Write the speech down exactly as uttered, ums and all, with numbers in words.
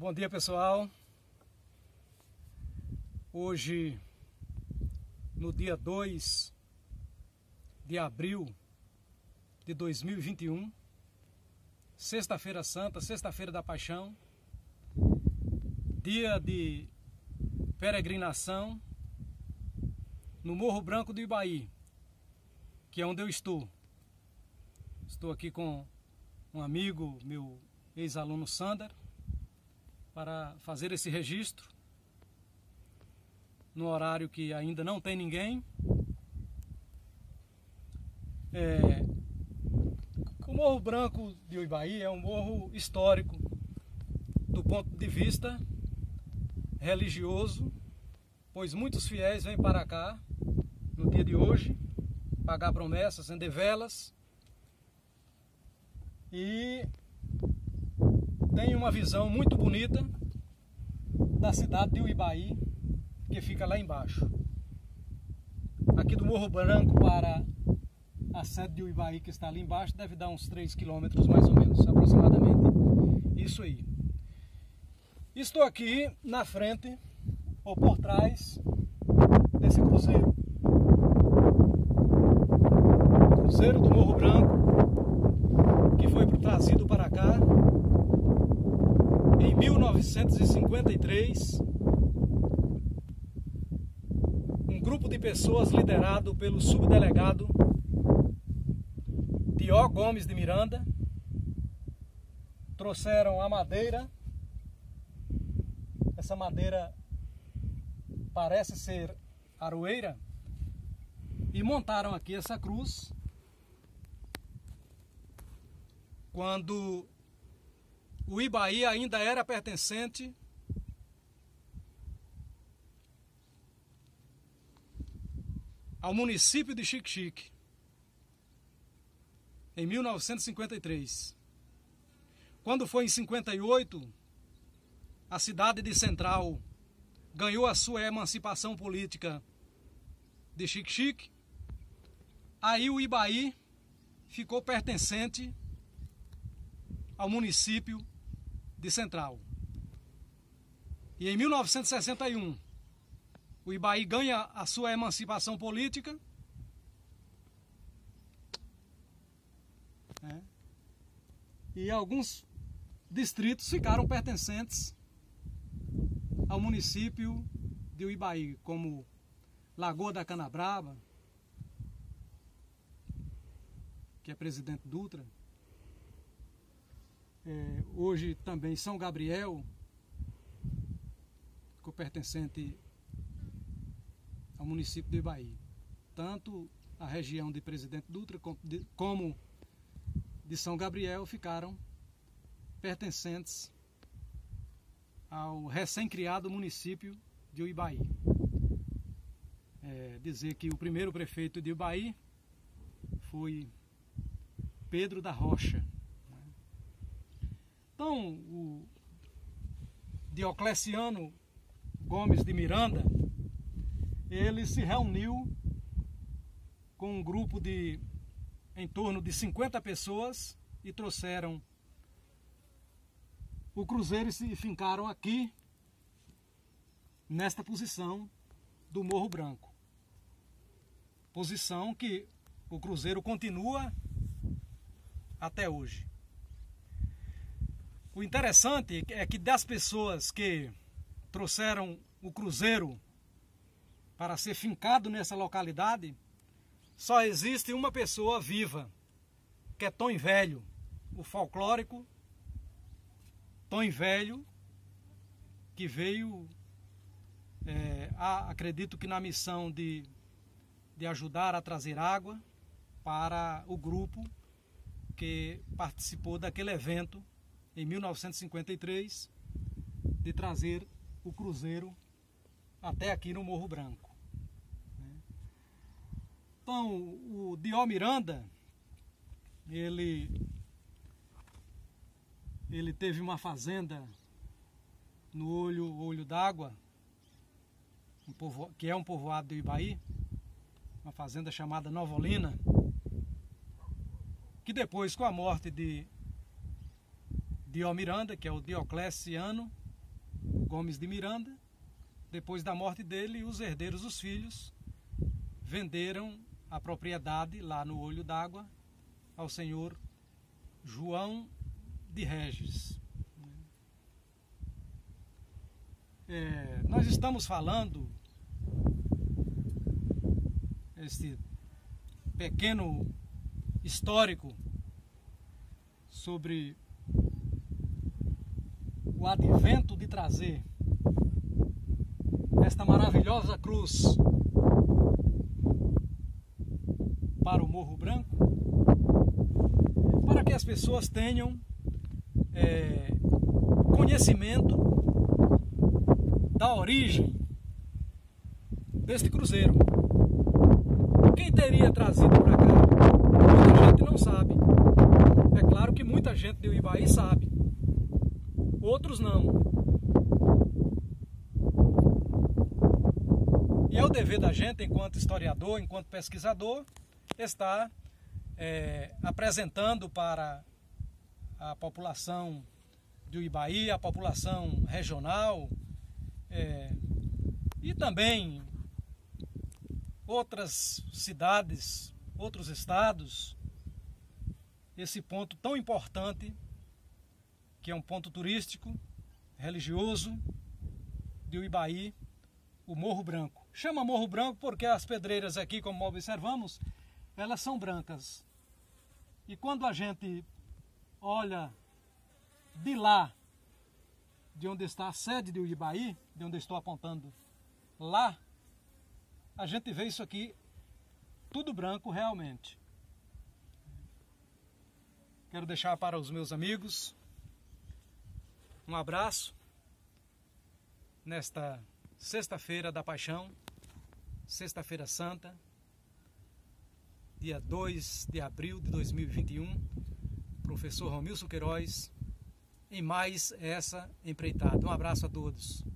Bom dia, pessoal. Hoje, no dia dois de abril de dois mil e vinte e um, sexta-feira santa, sexta-feira da paixão, dia de peregrinação no Morro Branco do Ibaí, que é onde eu estou. Estou aqui com um amigo, meu ex-aluno Sander, para fazer esse registro no horário que ainda não tem ninguém. É, o Morro Branco de Ibaí é um morro histórico do ponto de vista religioso, pois muitos fiéis vêm para cá no dia de hoje pagar promessas, acender velas, e tem uma visão muito bonita da cidade de Ibaí, que fica lá embaixo. Aqui do Morro Branco para a sede de Ibaí, que está ali embaixo, deve dar uns três quilômetros mais ou menos, aproximadamente isso aí. Estou aqui na frente ou por trás desse cruzeiro. Cruzeiro do Morro Branco, que foi trazido para cá em mil novecentos e cinquenta e três. Um grupo de pessoas liderado pelo subdelegado Dió Gomes de Miranda trouxeram a madeira. Essa madeira parece ser aroeira, e montaram aqui essa cruz quando o Ibaí ainda era pertencente ao município de Xique-Xique, em mil novecentos e cinquenta e três. Quando foi em cinquenta e oito, a cidade de Central ganhou a sua emancipação política de Xique-Xique, aí o Ibaí ficou pertencente ao município de Central. E em mil novecentos e sessenta e um, o Ibaí ganha a sua emancipação política, né? E alguns distritos ficaram pertencentes ao município de Ibaí, como Lagoa da Canabrava, que é Presidente Dutra, é, hoje também São Gabriel, ficou pertencente ao município de Ibaí. Tanto a região de Presidente Dutra como de, como de São Gabriel ficaram pertencentes ao recém-criado município de Ibaí. É, dizer que o primeiro prefeito de Ibaí foi Pedro da Rocha. Então, o Diocleciano Gomes de Miranda, ele se reuniu com um grupo de em torno de cinquenta pessoas e trouxeram o cruzeiro e se fincaram aqui, nesta posição do Morro Branco. Posição que o cruzeiro continua até hoje. O interessante é que das pessoas que trouxeram o cruzeiro para ser fincado nessa localidade, só existe uma pessoa viva, que é Tom Velho, o folclórico Tom Velho, que veio, é, a, acredito que na missão de, de ajudar a trazer água para o grupo que participou daquele evento em mil novecentos e cinquenta e três, de trazer o cruzeiro até aqui no Morro Branco. Então, o Dió Miranda, ele, ele teve uma fazenda no Olho, Olho d'Água, um povo, que é um povoado de Ibaí, uma fazenda chamada Nova Olinda, que depois, com a morte de Dió Miranda, que é o Diocleciano, Gomes de Miranda. Depois da morte dele, os herdeiros, os filhos, venderam a propriedade lá no Olho d'Água ao senhor João de Regis. É, nós estamos falando este pequeno histórico sobre o advento de trazer esta maravilhosa cruz para o Morro Branco, para que as pessoas tenham é, conhecimento da origem deste cruzeiro. Quem teria trazido para cá? Muita gente não sabe. É claro que muita gente de Uibaí sabe, outros não. E é o dever da gente, enquanto historiador, enquanto pesquisador, estar é, apresentando para a população de Uibaí, a população regional, é, e também outras cidades, outros estados, esse ponto tão importante, que é um ponto turístico, religioso, de Uibaí, o Morro Branco. Chama Morro Branco porque as pedreiras aqui, como observamos, elas são brancas. E quando a gente olha de lá, de onde está a sede de Uibaí, de onde eu estou apontando lá, a gente vê isso aqui tudo branco realmente. Quero deixar para os meus amigos um abraço nesta sexta-feira da Paixão, sexta-feira santa, dia dois de abril de dois mil e vinte e um, professor Romilson Queiroz, em mais essa empreitada. Um abraço a todos.